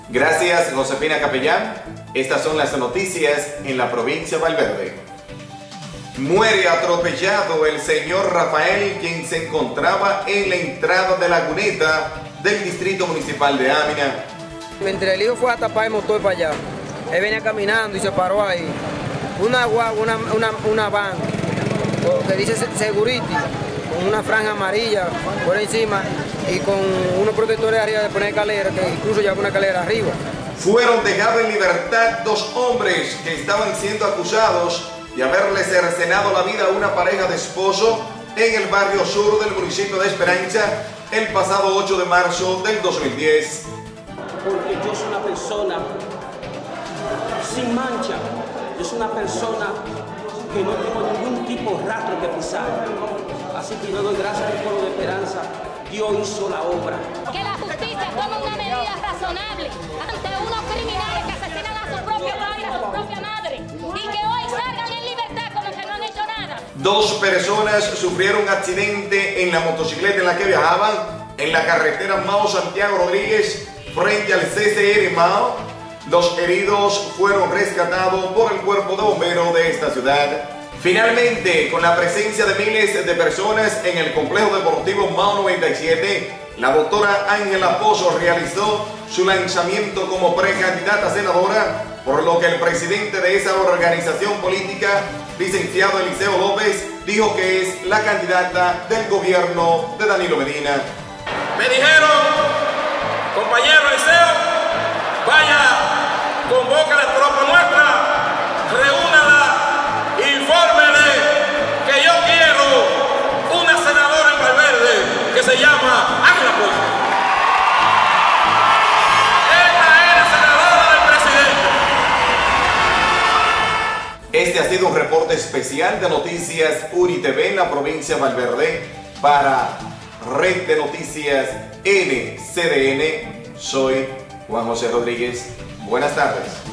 Gracias, Josefina Capellán. Estas son las noticias en la provincia de Valverde. Muere atropellado el señor Rafael, quien se encontraba en la entrada de Laguneta del distrito municipal de Amina. Mientras el hijo fue a tapar el motor para allá, él venía caminando y se paró ahí. Una van que dice Security, con una franja amarilla por encima y con unos protectores arriba de poner escalera, que incluso lleva una escalera arriba. Fueron dejados en libertad dos hombres que estaban siendo acusados de haberle cercenado la vida a una pareja de esposos en el barrio sur del municipio de Esperanza el pasado 8 de marzo del 2010. Porque yo soy una persona sin mancha, yo soy una persona que no tengo ningún tipo de rastro que pisar. Así que yo doy gracias al pueblo de Esperanza. Dios hizo la obra. Que la justicia tome una medida razonable ante unos criminales que asesinan a su propio padre, a su propia madre, y que hoy salgan en libertad como que no han hecho nada. Dos personas sufrieron un accidente en la motocicleta en la que viajaban en la carretera Mao-Santiago Rodríguez frente al CCR Mao. Los heridos fueron rescatados por el cuerpo de bomberos de esta ciudad. Finalmente, con la presencia de miles de personas en el complejo deportivo Mao 97, la doctora Ángela Pozo realizó su lanzamiento como precandidata senadora, por lo que el presidente de esa organización política, licenciado Eliseo López, dijo que es la candidata del gobierno de Danilo Medina. Me dijeron, compañero Eliseo, vaya, convoca a la tropa nuestra, reúnala, infórmele que yo quiero una senadora en Valverde que se llama Ángela Pozo. Esta es la senadora del presidente. Este ha sido un reporte especial de Noticias UniTV en la provincia de Valverde para Red de Noticias NCDN. Soy Juan José Rodríguez. Buenas tardes.